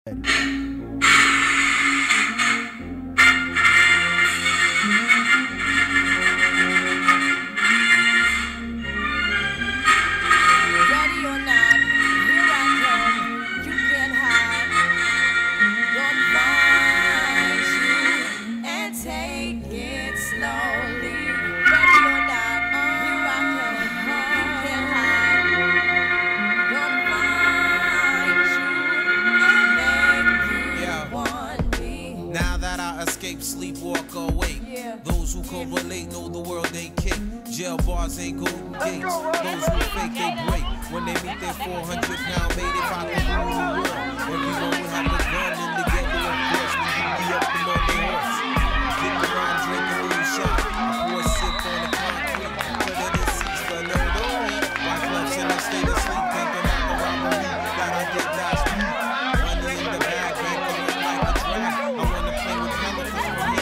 Sleepwalk awake. Those who correlate know the world ain't kick. Jail bars ain't golden gates. Those who fake they break. When they meet their 400-pound mate, if I can rule the world, everyone will have a gun in the ghetto. Of course, we can be up and on their horse. Get around, drink a little shot. I pour a sip on the concrete. Put it in seats, but no, don't eat. My clubs in a state of sleep, thinking about the robbery that I did last week. Money in the bag, ain't going like a drag. I wanna play with chemicals.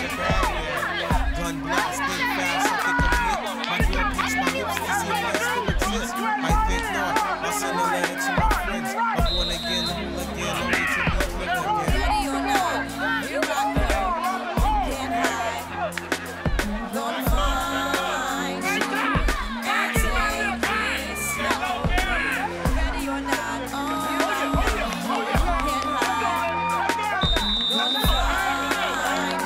Gun blast, think fast, something complete. My girl pinch my hips to see if I still exist. I think not. I'll send a letter to my friends. I'm born again, the hooligan, only to be clean again. Ready or not, here I come. Can't hide. Gonna find you and take it slow. Ready or not, here I come. Can't hide. Gonna find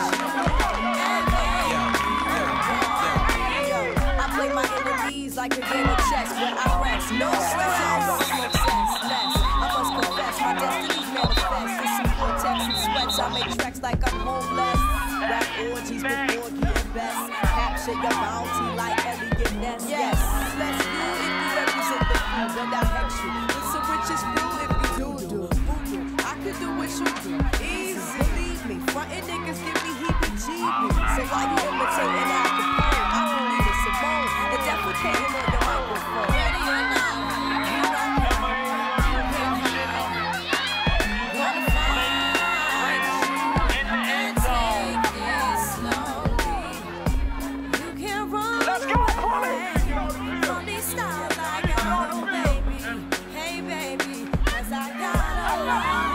you. I play my enemies like a game of chess where I rest. No stress, I don't want no stress. Less. I must confess, my destiny's manifest. With some cortex and sweats, I make tracks like I'm homeless. Rap orgies with Borgie and Best. Capture your bounty like Elliot Ness. Yes, let's do if you represent the crew, but I hex you. With some riches brew if you do. Voodoo, I could do what you do. Easy, believe me. Frontin' niggas give me heebie-jeebies. So why you imitating Al Capone? I believe it's Simone. The defecating on your microphone. Ready or not, here I come. You can't hide. Gonna find you and take it slowly. You can't run away from these styles I got, oh baby. Hey baby, 'cause I got a long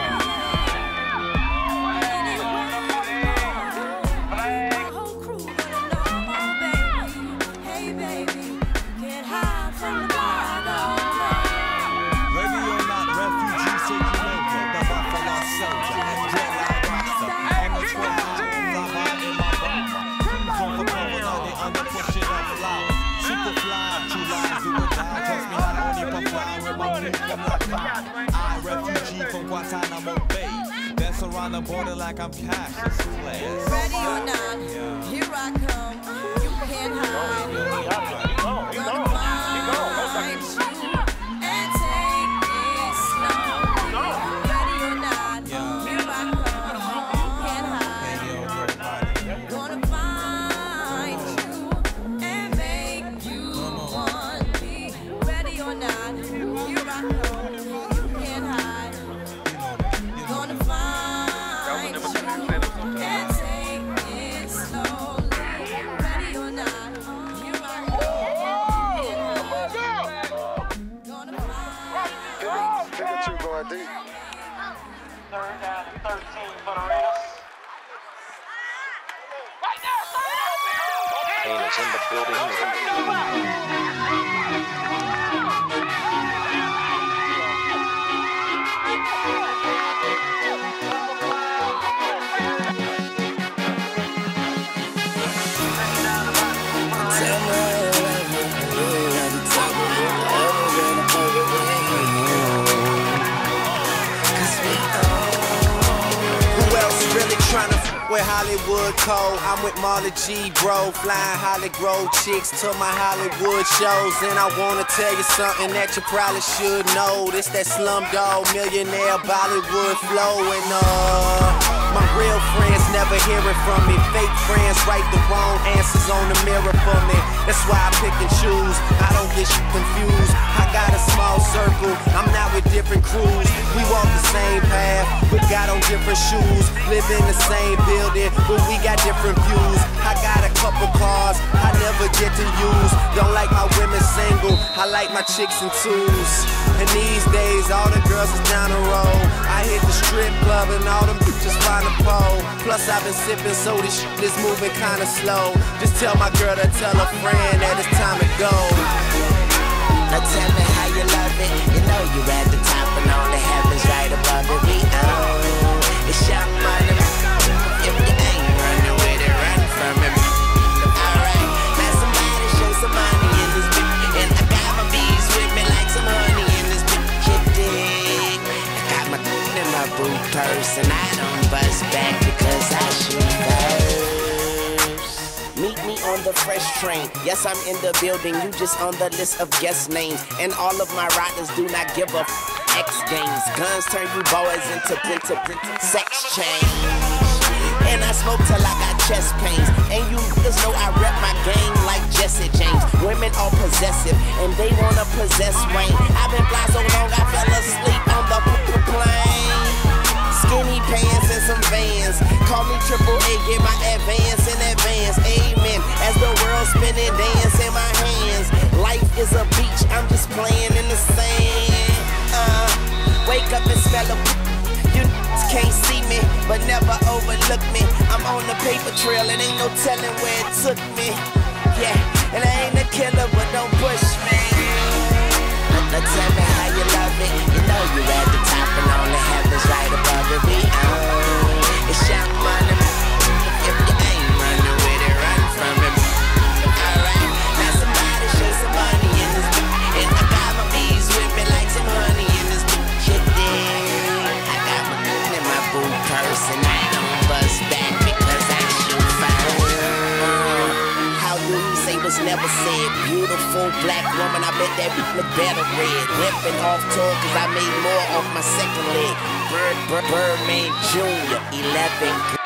way. Anywhere my whole crew gonna know, oh baby. Hey baby, can't hide from the God, oh Ready or not, refugee, say Jamaica, the Buffalo Soldier, and Dreadlock Rasta, and the 12 hours in my bomber. From the cover, under pushing up flowers. Super fly, true lies do or die. Trust me, I only perform with my movement like I refugee from Guantanamo Bay. Dance around the border like I'm Cassius Clay. Ready or not, here I come. You can't hide. Gonna find you and take it slowly. Ready or not, here I come. You can't hide. Gonna find you and make you want me. Ready or not, here I come. You can't hide. Gonna find you and take it slowly. Ready or not, here I come. Gonna find you. Look at you going deep. Third down and 13 for the Raiders. Kane is in the building. Who else really tryna with Hollywood Cole? I'm with Marley G, bro, flying Holly Grove chicks to my Hollywood shows. And I wanna tell you something that you probably should know. This that Slumdog Millionaire Bollywood flow. And my real friends never hearing from me. Fake friends write the wrong answers on the mirror for me. That's why I pick and choose. I don't get you confused. I got a small circle. I'm not with different crews. We walk the same path, but got on different shoes. Live in the same building, but we got different views. I got a couple cars I never get to use. Don't like my women single, I like my chicks in twos. And these days, all the girls is down the road. I hit the strip club and all them bitches find a pole. Plus I've been sipping, so this shit is moving kinda slow. Just tell my girl to tell a friend that it's time to go. Now tell me how you love it. You know you're at the top and all the heavens right above it. We own. It's your money. If you ain't running with it, run from it. Alright, now somebody show some money in this bitch. And I got my bees with me like some honey in this bitch. You dig? I got my in my boot purse and I don't bust back because I shoot first. Meet me on the fresh train. Yes, I'm in the building. You just on the list of guest names. And all of my riders do not give a X games. Guns turn you boys into sex change. And I smoke till I got chest pains. And you niggas know I rep my game like Jesse James. Women are possessive and they wanna possess Wayne. I've been fly so long I fell asleep on the plane. Skinny pants and some Vans. Call me Triple A, get my advance in advance. Amen. As the world spinning, dance in my hands. Life is a beach, I'm just playing in the sand. Wake up and smell a. You can't see me, but never overlook me. I'm on the paper trail and ain't no telling where it took me. Yeah, and I ain't a killer, but don't push me. Now tell me how you love it. You know you're at the top and all the heavens right above it. We own. It's your money. If you ain't running with it, run from it. Alright, now somebody show some money in this bitch. And I got my bees with me like some honey in this bitch. You dig? I got my gun in my boot purse and I don't bust back because I shoot fire. How do we say what's never said? Beautiful black woman, I bet that look better red. Whipping off tour cause I made more off my second leg. Birdman Jr. 11.